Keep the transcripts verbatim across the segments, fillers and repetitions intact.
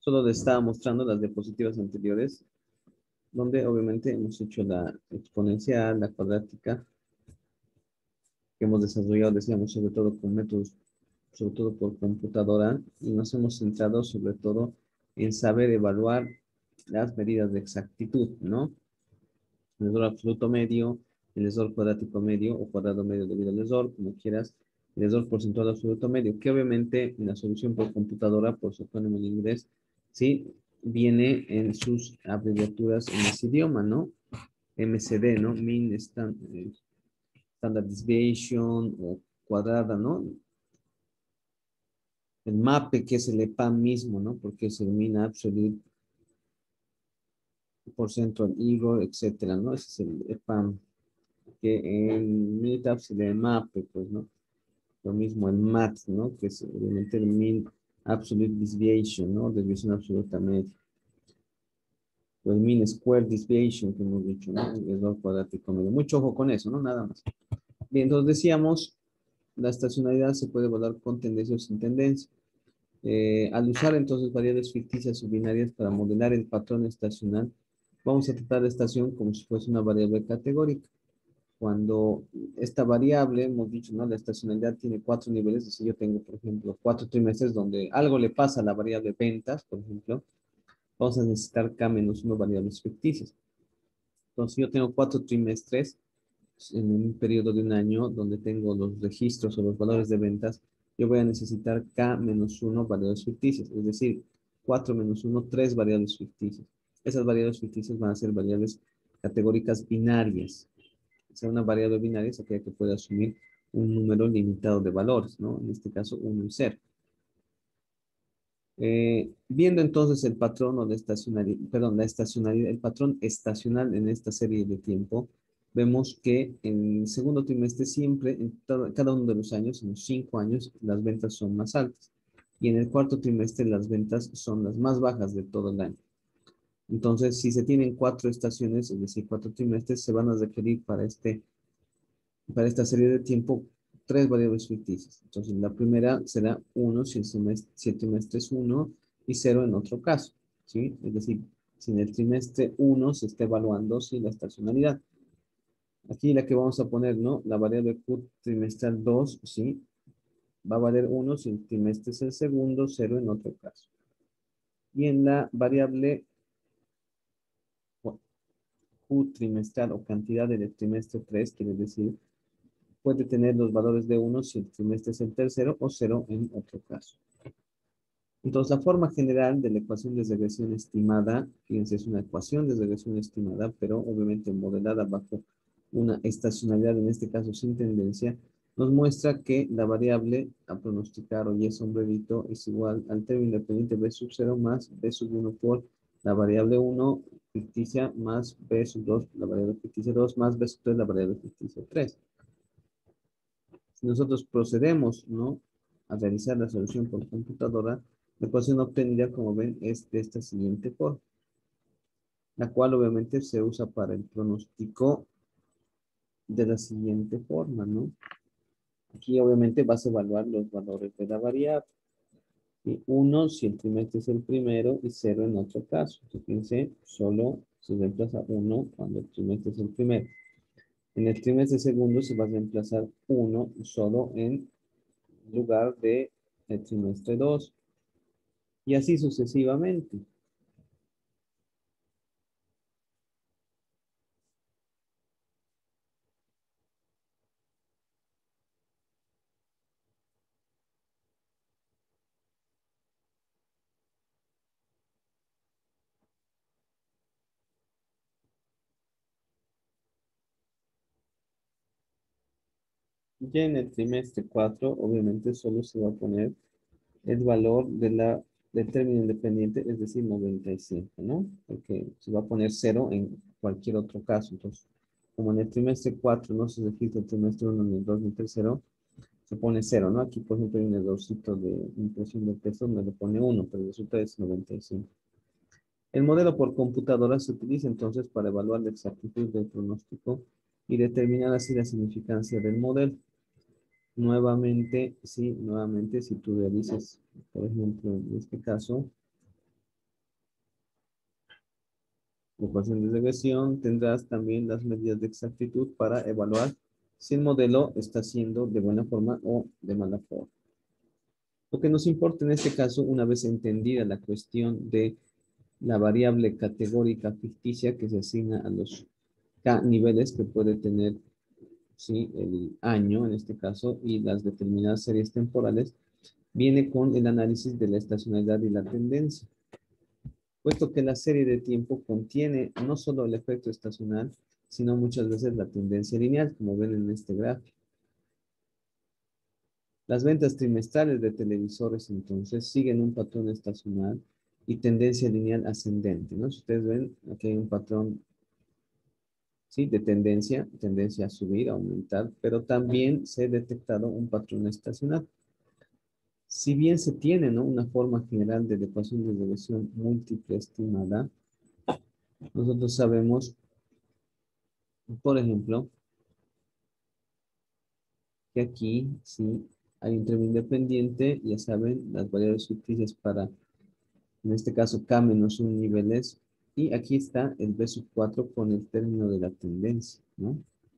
Solo les estaba mostrando las diapositivas anteriores, donde obviamente hemos hecho la exponencial, la cuadrática, que hemos desarrollado, decíamos, sobre todo con métodos, sobre todo por computadora, y nos hemos centrado sobre todo en saber evaluar las medidas de exactitud, ¿no? El error absoluto medio, el error cuadrático medio o cuadrado medio debido al error, como quieras, el error porcentual absoluto medio, que obviamente en la solución por computadora, por su acrónimo en inglés, sí, viene en sus abreviaturas en ese idioma, ¿no? M C D, ¿no? Mean stand, eh, Standard Deviation o cuadrada, ¿no? El MAPE, que es el EPAM mismo, ¿no? Porque es el Mean Absolute Percentual Error, etcétera, ¿no? Ese es el EPAM. Que en Meetup se le MAPE, pues, ¿no? Lo mismo en M A T, ¿no? Que es obviamente el Mean Absolute Deviation, ¿no? Desviación absoluta media. O el Mean Square Deviation, que hemos dicho, ¿no? El error cuadrático medio. Mucho ojo con eso, ¿no? Nada más. Bien, entonces decíamos, la estacionalidad se puede evaluar con tendencia o sin tendencia. Eh, al usar entonces variables ficticias o binarias para modelar el patrón estacional, vamos a tratar la estación como si fuese una variable categórica. Cuando esta variable, hemos dicho, ¿no? La estacionalidad tiene cuatro niveles. Si yo tengo, por ejemplo, cuatro trimestres donde algo le pasa a la variable ventas, por ejemplo, vamos a necesitar K menos uno variables ficticias. Entonces, yo tengo cuatro trimestres en un periodo de un año donde tengo los registros o los valores de ventas, yo voy a necesitar K menos uno variables ficticias, es decir, cuatro menos uno, tres variables ficticias. Esas variables ficticias van a ser variables categóricas binarias. O sea, una variable binaria es aquella que puede asumir un número limitado de valores, ¿no? En este caso, uno y cero. Eh, viendo entonces el patrón o la estacionalidad, perdón, la estacionalidad, el patrón estacional en esta serie de tiempo, vemos que en el segundo trimestre siempre, en todo, cada uno de los años, en los cinco años, las ventas son más altas. Y en el cuarto trimestre las ventas son las más bajas de todo el año. Entonces, si se tienen cuatro estaciones, es decir, cuatro trimestres, se van a requerir para, este, para esta serie de tiempo tres variables ficticias. Entonces, la primera será uno si el, semestre, si el trimestre es uno y cero en otro caso, ¿sí? Es decir, si en el trimestre uno se está evaluando si la estacionalidad. Aquí la que vamos a poner, ¿no? La variable Q trimestral dos, ¿sí? Va a valer uno si el trimestre es el segundo, cero en otro caso. Y en la variable Q trimestral o cantidad del trimestre tres, quiere decir, puede tener los valores de uno si el trimestre es el tercero o cero en otro caso. Entonces, la forma general de la ecuación de regresión estimada, fíjense, es una ecuación de regresión estimada, pero obviamente modelada bajo una estacionalidad, en este caso sin tendencia, nos muestra que la variable a pronosticar o y sombrerito es igual al término independiente b sub cero más b sub uno por la variable uno ficticia más b sub dos, la variable ficticia dos, más b sub tres, la variable ficticia tres. Si nosotros procedemos, ¿no?, a realizar la solución por computadora, la ecuación obtenida, como ven, es de esta siguiente forma, la cual obviamente se usa para el pronóstico de la siguiente forma, ¿no? Aquí obviamente vas a evaluar los valores de la variable. Y uno si el trimestre es el primero y cero en otro caso. Entonces, fíjense, solo se reemplaza uno cuando el trimestre es el primero. En el trimestre segundo se va a reemplazar uno solo en lugar de el trimestre dos. Y así sucesivamente. Ya en el trimestre cuatro, obviamente solo se va a poner el valor de la, del término independiente, es decir, noventa y cinco, ¿no? Porque se va a poner cero en cualquier otro caso. Entonces, como en el trimestre cuatro no se registra el trimestre uno, ni el dos, ni el tercero, se pone cero, ¿no? Aquí, por ejemplo, hay un errorcito de impresión de texto donde le pone uno, pero el resultado es noventa y cinco. El modelo por computadora se utiliza entonces para evaluar la exactitud del pronóstico y determinar así la significancia del modelo. Nuevamente, sí, nuevamente, si tú realizas, por ejemplo, en este caso, ecuación de regresión, tendrás también las medidas de exactitud para evaluar si el modelo está haciendo de buena forma o de mala forma. Lo que nos importa en este caso, una vez entendida la cuestión de la variable categórica ficticia que se asigna a los K niveles que puede tener, ¿sí?, el año en este caso y las determinadas series temporales, viene con el análisis de la estacionalidad y la tendencia. Puesto que la serie de tiempo contiene no solo el efecto estacional, sino muchas veces la tendencia lineal, como ven en este gráfico. Las ventas trimestrales de televisores, entonces, siguen un patrón estacional y tendencia lineal ascendente, ¿no? Si ustedes ven, aquí hay un patrón, ¿sí?, de tendencia, tendencia a subir, a aumentar, pero también se ha detectado un patrón estacional. Si bien se tiene, ¿no?, una forma general de ecuación de regresión múltiple estimada, nosotros sabemos, por ejemplo, que aquí sí hay un término independiente, ya saben, las variables ficticias para, en este caso, K menos un niveles, y aquí está el B sub cuatro con el término de la tendencia, ¿no?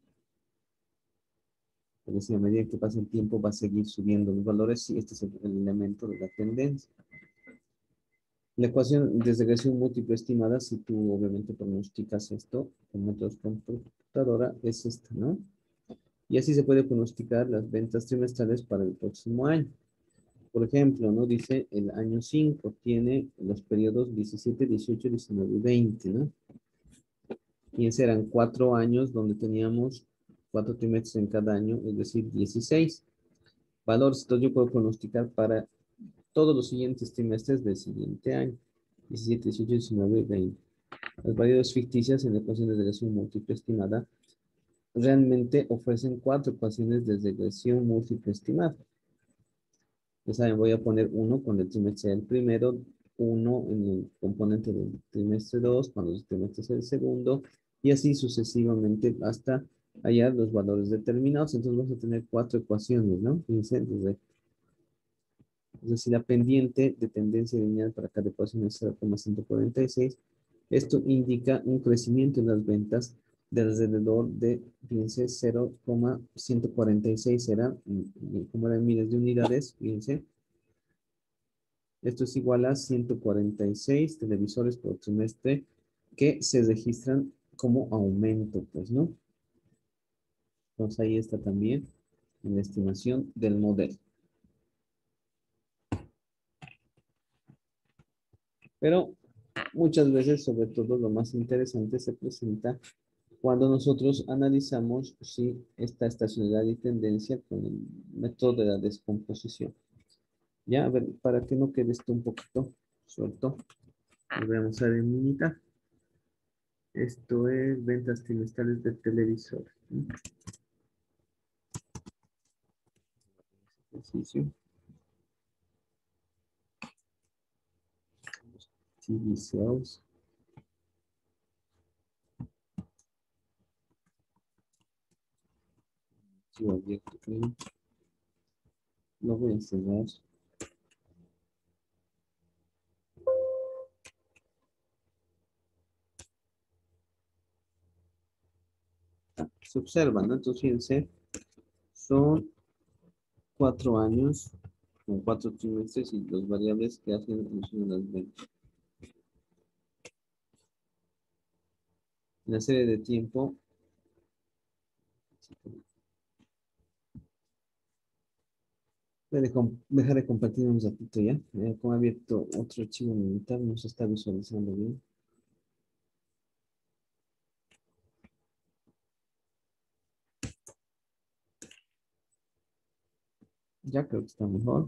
Es decir, a medida que pasa el tiempo va a seguir subiendo los valores y este es el, el elemento de la tendencia. La ecuación de regresión múltiple estimada, si tú obviamente pronosticas esto con métodos con computadora, es esta, ¿no? Y así se puede pronosticar las ventas trimestrales para el próximo año. Por ejemplo, ¿no? Dice el año cinco tiene los periodos diecisiete, dieciocho, diecinueve y veinte, ¿no? Y esos eran cuatro años donde teníamos cuatro trimestres en cada año, es decir, dieciséis valores. Entonces yo puedo pronosticar para todos los siguientes trimestres del siguiente año, diecisiete, dieciocho, diecinueve y veinte. Las variables ficticias en la ecuación de regresión múltiple estimada realmente ofrecen cuatro ecuaciones de regresión múltiple estimada. Ya saben, voy a poner uno con el trimestre del primero, uno en el componente del trimestre dos, cuando el trimestre es el segundo, y así sucesivamente hasta hallar los valores determinados. Entonces vamos a tener cuatro ecuaciones, ¿no? Fíjense, desde, es decir, la pendiente de tendencia lineal para cada ecuación es cero coma ciento cuarenta y seis. Esto indica un crecimiento en las ventas de alrededor de, fíjense, cero coma ciento cuarenta y seis será, como eran miles de unidades, fíjense. Esto es igual a ciento cuarenta y seis televisores por trimestre que se registran como aumento, pues, ¿no? Entonces ahí está también la estimación del modelo. Pero muchas veces, sobre todo lo más interesante, se presenta cuando nosotros analizamos si esta estacionalidad y tendencia con el método de la descomposición. Ya, a ver, para que no quede esto un poquito suelto, lo voy a mostrar en minita. Esto es ventas trimestrales de televisor. Ejercicio. T V sales. Archivo abierto. Lo voy a enseñar. Ah, se observan, ¿no? Entonces, fíjense, son cuatro años con cuatro trimestres y los variables que hacen función de las ventas. La serie de tiempo. Voy a dejar de compartir un ratito ya. Eh, como he abierto otro archivo militar, no se está visualizando bien. Ya creo que está mejor.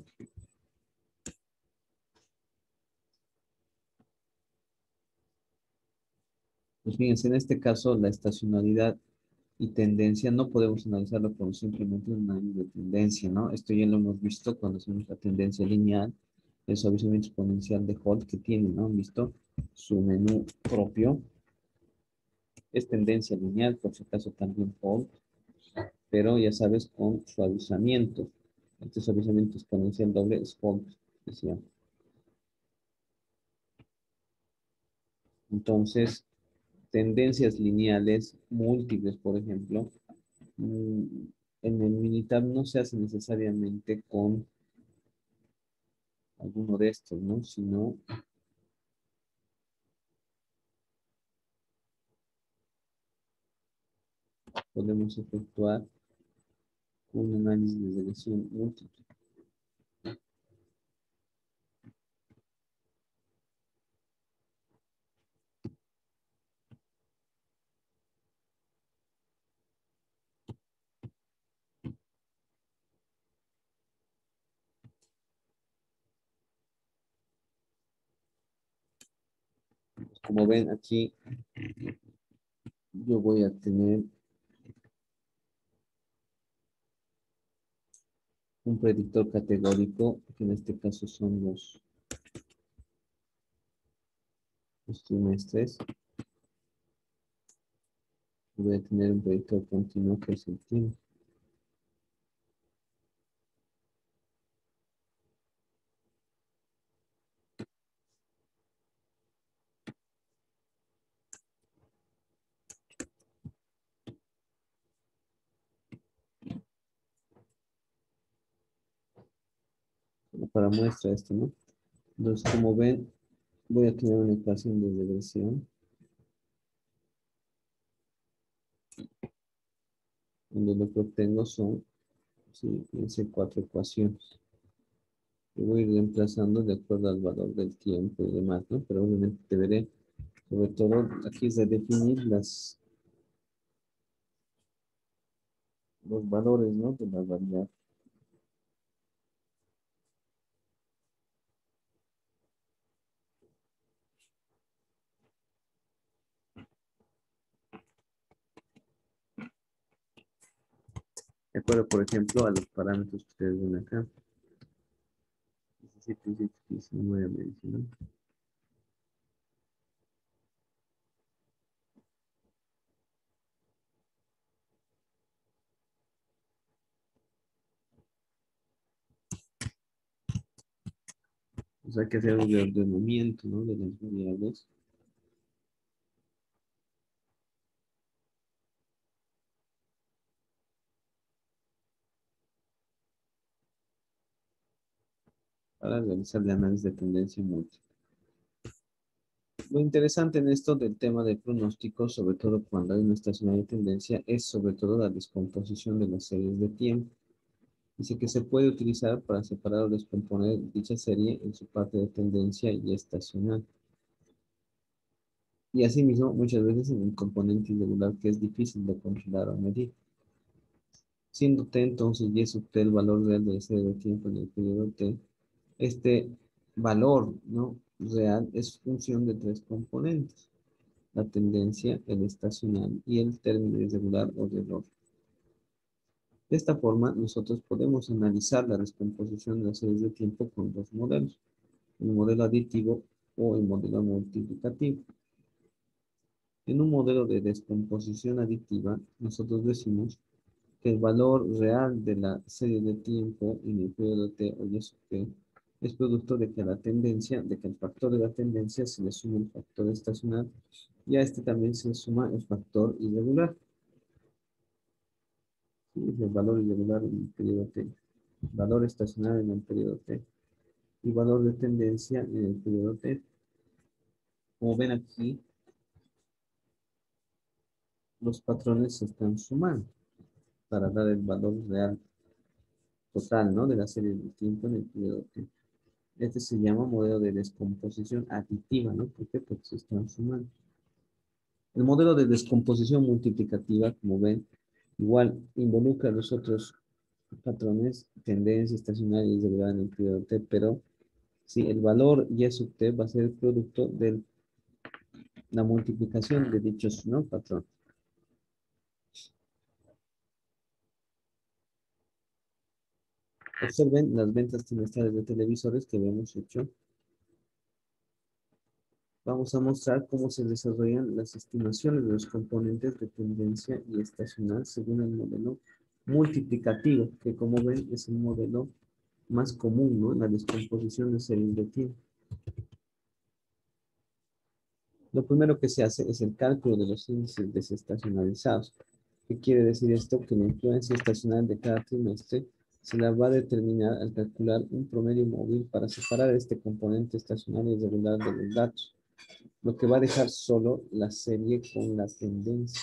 Pues fíjense, en este caso la estacionalidad y tendencia no podemos analizarlo como simplemente un año de tendencia, ¿no? Esto ya lo hemos visto cuando hacemos la tendencia lineal, el suavizamiento exponencial de Holt que tiene, ¿no? ¿Han visto? Su menú propio es tendencia lineal, por si acaso también Holt, pero ya sabes, con suavizamiento. Este suavizamiento exponencial doble es Holt, decía. Entonces, tendencias lineales múltiples, por ejemplo, mm, en el Minitab no se hace necesariamente con alguno de estos, ¿no? Sino podemos efectuar un análisis de regresión múltiple. Como ven aquí, yo voy a tener un predictor categórico, que en este caso son los, los trimestres. Voy a tener un predictor continuo que es el tiempo. Para muestra esto, ¿no? Entonces, como ven, voy a tener una ecuación de regresión, donde lo que obtengo son, sí, fíjense, cuatro ecuaciones. Yo voy a ir reemplazando de acuerdo al valor del tiempo y demás, ¿no? Pero obviamente deberé, sobre todo, aquí es de definir las, los valores, ¿no? De la variable. De acuerdo, por ejemplo, a los parámetros que ustedes ven acá. diecisiete, dieciocho, diecinueve, diecinueve. O sea, hay que hacer un reordenamiento, ¿no? De las variables. Para realizar el análisis de tendencia múltiple. Lo interesante en esto del tema de pronósticos, sobre todo cuando hay una estacionaria de tendencia, es sobre todo la descomposición de las series de tiempo. Dice que se puede utilizar para separar o descomponer dicha serie en su parte de tendencia y estacional. Y asimismo, muchas veces en un componente irregular que es difícil de controlar o medir. Siendo t entonces y sub t el valor real de la serie de tiempo en el periodo t, este valor, ¿no?, real es función de tres componentes: la tendencia, el estacional y el término irregular o de error. De esta forma, nosotros podemos analizar la descomposición de las series de tiempo con dos modelos: el modelo aditivo o el modelo multiplicativo. En un modelo de descomposición aditiva, nosotros decimos que el valor real de la serie de tiempo en el periodo t o y sub t es producto de que a la tendencia, de que el factor de la tendencia se le suma el factor estacional y a este también se le suma el factor irregular. ¿Sí? Es el valor irregular en el periodo t, valor estacional en el periodo t y valor de tendencia en el periodo t. Como ven aquí, los patrones se están sumando para dar el valor real total, ¿no?, de la serie de tiempo en el periodo t. Este se llama modelo de descomposición aditiva, ¿no? ¿Por qué? Porque se están sumando. El modelo de descomposición multiplicativa, como ven, igual involucra a los otros patrones, tendencia estacionaria y irregular en el periodo t, pero si el valor y sub t va a ser el producto de la multiplicación de dichos, ¿no?, patrones. Observen las ventas trimestrales de televisores que habíamos hecho. Vamos a mostrar cómo se desarrollan las estimaciones de los componentes de tendencia y estacional según el modelo multiplicativo, que como ven es el modelo más común, ¿no?, en la descomposición de series de tiempo. Lo primero que se hace es el cálculo de los índices desestacionalizados. ¿Qué quiere decir esto? Que la influencia estacional de cada trimestre se la va a determinar al calcular un promedio móvil para separar este componente estacional y regular de los datos, lo que va a dejar solo la serie con la tendencia.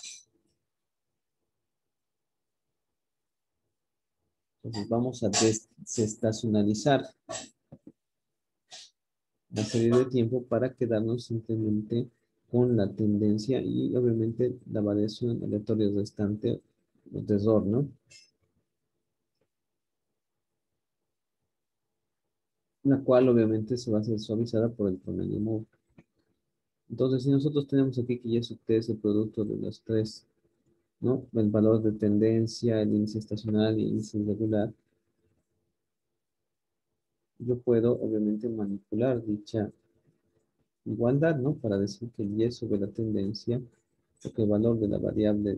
Entonces vamos a desestacionalizar la serie de tiempo para quedarnos simplemente con la tendencia y obviamente la variación aleatoria restante de error, ¿no? La cual obviamente se va a ser suavizada por el promedio móvil. Entonces, si nosotros tenemos aquí que Y sub T es el producto de los tres, ¿no? El valor de tendencia, el índice estacional y el índice irregular, yo puedo obviamente manipular dicha igualdad, ¿no? Para decir que Y sobre la tendencia, o que el valor de la variable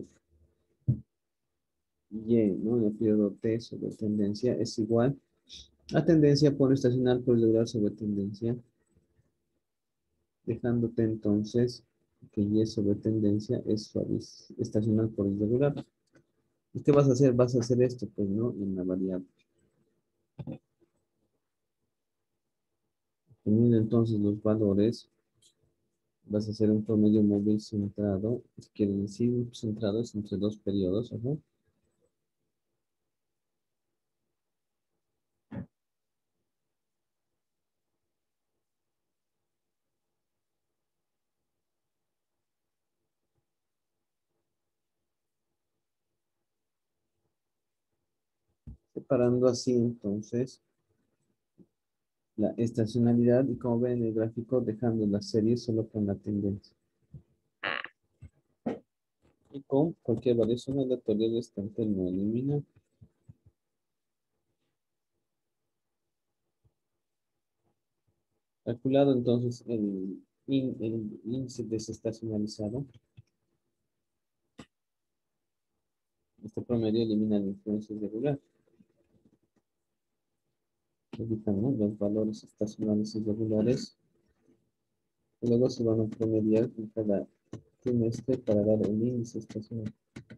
Y, ¿no? En el periodo T sobre tendencia es igual a tendencia por estacional por irregular sobre tendencia, dejándote entonces que Y sobre tendencia es suaviz, estacional por irregular. ¿Y qué vas a hacer? Vas a hacer esto, pues, ¿no? En la variable. Teniendo entonces los valores, vas a hacer un promedio móvil centrado, quiere decir centrado es entre dos periodos, ajá. Separando así entonces la estacionalidad y como ven en el gráfico dejando la serie solo con la tendencia. Y con cualquier variación aleatoria restante no elimina. Calculado entonces el, in- el índice desestacionalizado, este promedio elimina la influencia irregular. Ubicamos los valores estacionales irregulares y luego se van a promediar en cada trimestre para dar el índice estacional.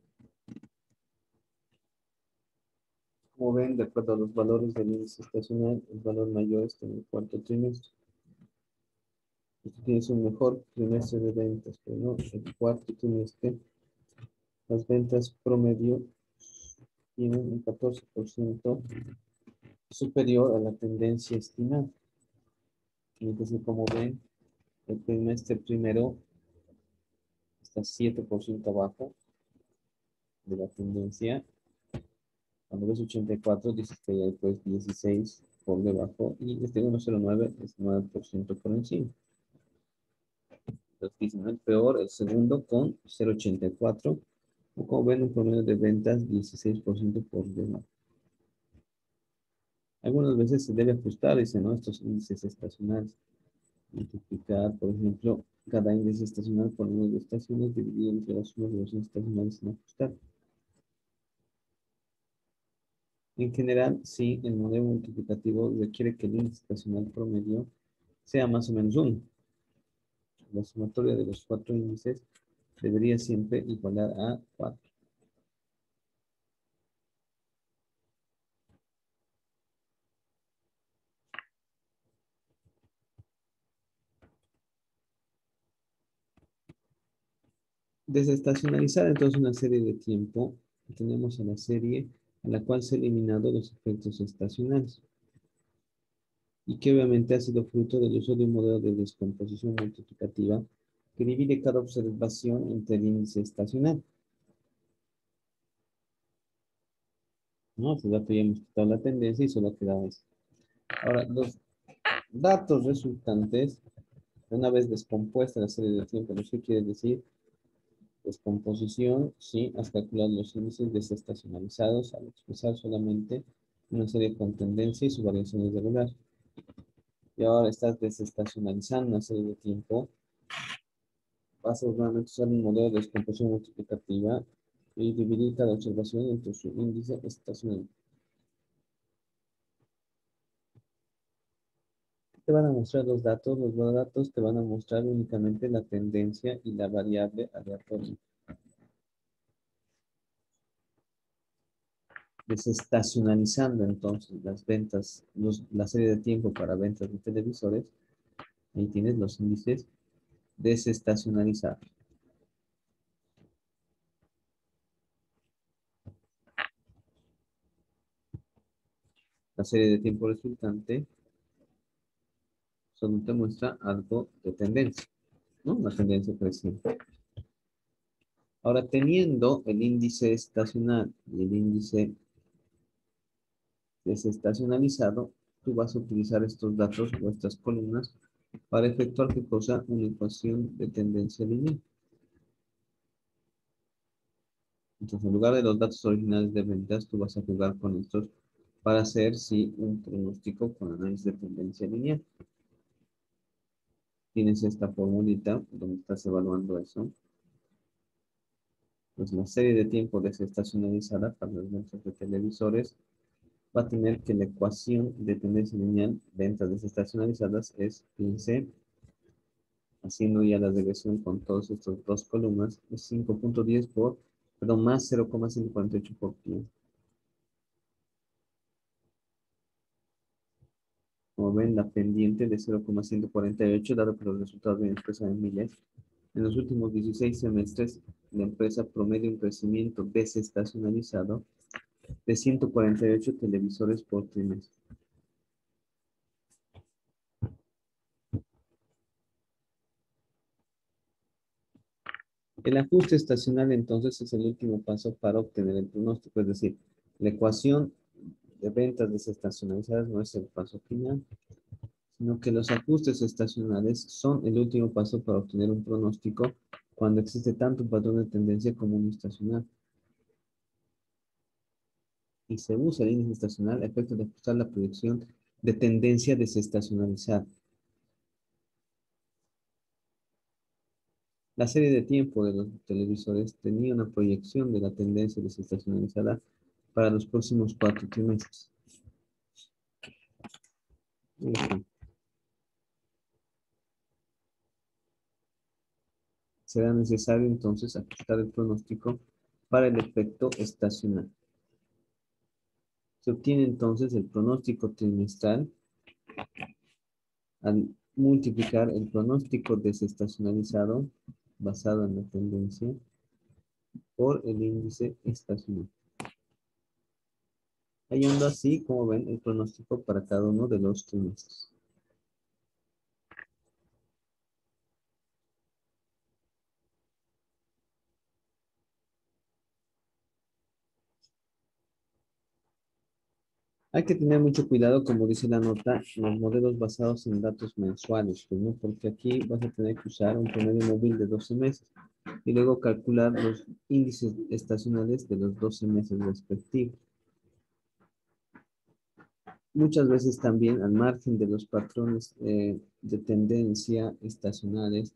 Como ven, de acuerdo a los valores del índice estacional, el valor mayor está en el cuarto trimestre. Y tú tienes un mejor trimestre de ventas, pero no, el cuarto trimestre, las ventas promedio tienen un catorce por ciento superior a la tendencia estimada. Entonces, como ven, el trimestre primero está siete por ciento abajo de la tendencia. Cuando ves ochenta y cuatro, dices que hay pues dieciséis por debajo y este uno cero nueve es nueve por ciento por encima. Entonces dicen, el peor, el segundo con cero coma ochenta y cuatro. O como ven, un promedio de ventas dieciséis por ciento por debajo. Algunas veces se debe ajustar, dicen, ¿no? Estos índices estacionales. Multiplicar, por ejemplo, cada índice estacional por el número de estaciones dividido entre las sumas de los índices estacionales sin ajustar. En general, sí, el modelo multiplicativo requiere que el índice estacional promedio sea más o menos uno. La sumatoria de los cuatro índices debería siempre igualar a cuatro. Desestacionalizar entonces una serie de tiempo, tenemos a la serie a la cual se han eliminado los efectos estacionales y que obviamente ha sido fruto del uso de un modelo de descomposición multiplicativa que divide cada observación entre el índice estacional. ¿No? Hace rato ya hemos quitado la tendencia y solo quedaba eso. Ahora, los datos resultantes, una vez descompuesta la serie de tiempo, ¿no? ¿Qué quiere decir? Descomposición, sí, has calculado los índices desestacionalizados al expresar solamente una serie con tendencia y su variación irregular. Y ahora estás desestacionalizando una serie de tiempo. Vas a nuevamente usar un modelo de descomposición multiplicativa y dividir cada observación entre su índice estacional. te van a mostrar los datos? Los datos te van a mostrar únicamente la tendencia y la variable aleatoria. Desestacionalizando entonces las ventas, los, la serie de tiempo para ventas de televisores, ahí tienes los índices desestacionalizados. La serie de tiempo resultante solo te muestra algo de tendencia, ¿no? Una tendencia creciente. Ahora, teniendo el índice estacional y el índice desestacionalizado, tú vas a utilizar estos datos o estas columnas para efectuar qué cosa, una ecuación de tendencia lineal. Entonces, en lugar de los datos originales de ventas, tú vas a jugar con estos para hacer, sí, un pronóstico con análisis de tendencia lineal. Tienes esta formulita donde estás evaluando eso. Pues la serie de tiempo desestacionalizada para las ventas de televisores va a tener que la ecuación de tendencia lineal, ventas desestacionalizadas, es quince, haciendo ya la regresión con todas estas dos columnas, es cinco punto diez por, perdón, más cero coma ciento cuarenta y ocho por ciento. Como ven, la pendiente de cero coma ciento cuarenta y ocho, dado que los resultados vienen expresados en miles. En los últimos dieciséis semestres, la empresa promedia un crecimiento desestacionalizado de ciento cuarenta y ocho televisores por trimestre. El ajuste estacional, entonces, es el último paso para obtener el pronóstico, es decir, la ecuación de ventas desestacionalizadas no es el paso final, sino que los ajustes estacionales son el último paso para obtener un pronóstico cuando existe tanto un patrón de tendencia como un estacional. Y se usa el índice estacional a efecto de ajustar la proyección de tendencia desestacionalizada. La serie de tiempo de los televisores tenía una proyección de la tendencia desestacionalizada para los próximos cuatro trimestres. Okay. Será necesario entonces ajustar el pronóstico para el efecto estacional. Se obtiene entonces el pronóstico trimestral al multiplicar el pronóstico desestacionalizado basado en la tendencia por el índice estacional. Hallando así, como ven, el pronóstico para cada uno de los trimestres. Hay que tener mucho cuidado, como dice la nota, los modelos basados en datos mensuales, pues, ¿no? Porque aquí vas a tener que usar un promedio móvil de doce meses y luego calcular los índices estacionales de los doce meses respectivos. Muchas veces también, al margen de los patrones eh, de tendencia estacionales,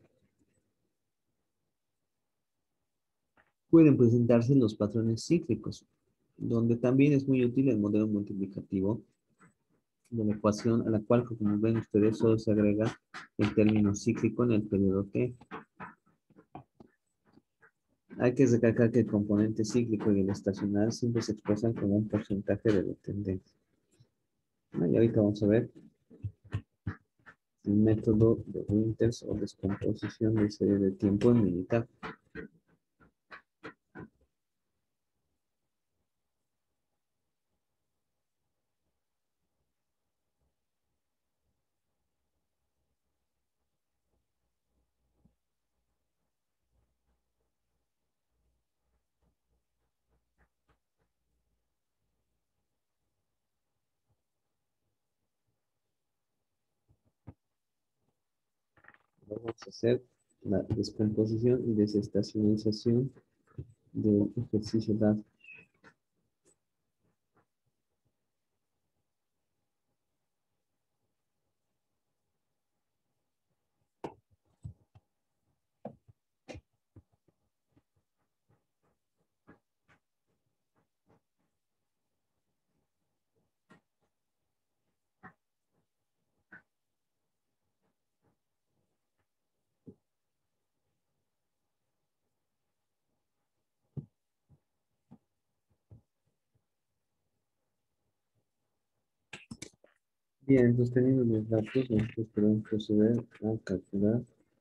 pueden presentarse los patrones cíclicos, donde también es muy útil el modelo multiplicativo de la ecuación a la cual, como ven ustedes, solo se agrega el término cíclico en el periodo T. Hay que recalcar que el componente cíclico y el estacional siempre se expresan como un porcentaje de la tendencia. ¿No? Y ahorita vamos a ver el método de Winters o descomposición de serie de tiempo en militar. Vamos a hacer la descomposición y desestacionalización del ejercicio dado. Bien, entonces teniendo los datos, nosotros podemos proceder a calcular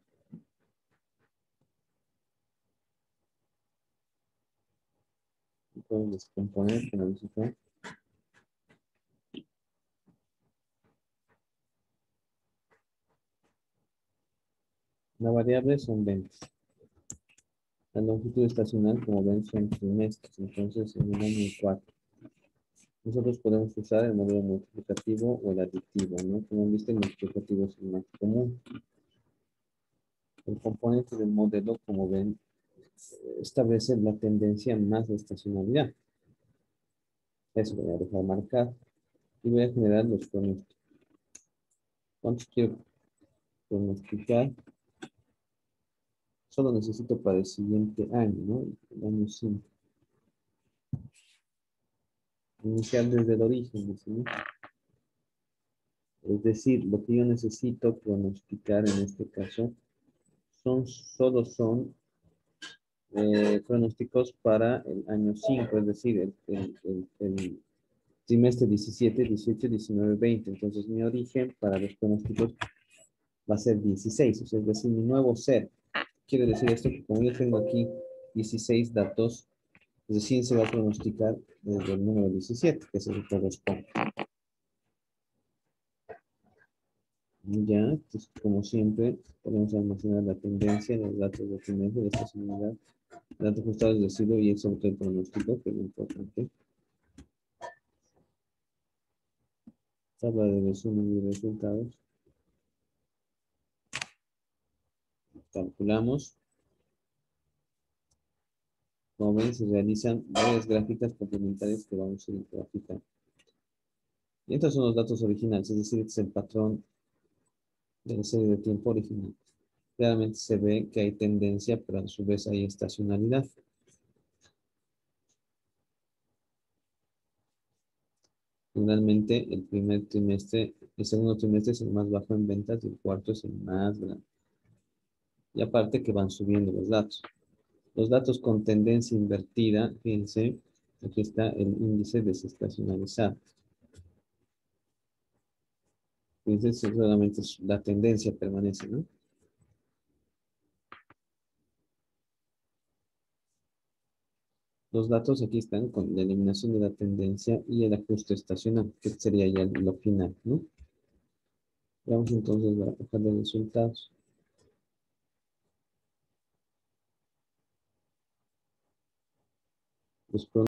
todos los componentes que nos acá. La variable son ventas. La longitud estacional, como ven, son trimestres. Entonces, en el año cuatro, nosotros podemos usar el modelo multiplicativo o el aditivo, ¿no? Como viste, el multiplicativo es el más común. El componente del modelo, como ven, establece la tendencia más de estacionalidad. Eso voy a dejar marcar y voy a generar los pronósticos. ¿Cuántos quiero pronosticar? Solo necesito para el siguiente año, ¿no? El año cinco. Iniciar desde el origen, ¿sí? Es decir, lo que yo necesito pronosticar en este caso son, solo son eh, pronósticos para el año cinco, es decir, el, el, el, el trimestre diecisiete, dieciocho, diecinueve, veinte. Entonces mi origen para los pronósticos va a ser dieciséis, o sea, es decir, mi nuevo ser. Quiere decir esto que como yo tengo aquí dieciséis datos, recién se va a pronosticar desde el número diecisiete, que es el que corresponde. Ya, entonces, como siempre, podemos almacenar la tendencia, los datos de trimestre, de estacionalidad, datos ajustados de siglo y el sobre todo el pronóstico, que es lo importante. Tabla de resumen y resultados. Calculamos. Como ven, se realizan varias gráficas complementarias que vamos a ir graficando. Y estos son los datos originales, es decir, este es el patrón de la serie de tiempo original. Claramente se ve que hay tendencia, pero a su vez hay estacionalidad. Finalmente, el primer trimestre, el segundo trimestre es el más bajo en ventas y el cuarto es el más grande. Y aparte que van subiendo los datos. Los datos con tendencia invertida, fíjense, aquí está el índice desestacionalizado. Fíjense, solamente la tendencia permanece, ¿no? Los datos aquí están con la eliminación de la tendencia y el ajuste estacional, que sería ya lo final, ¿no? Vamos entonces a bajar los resultados. Los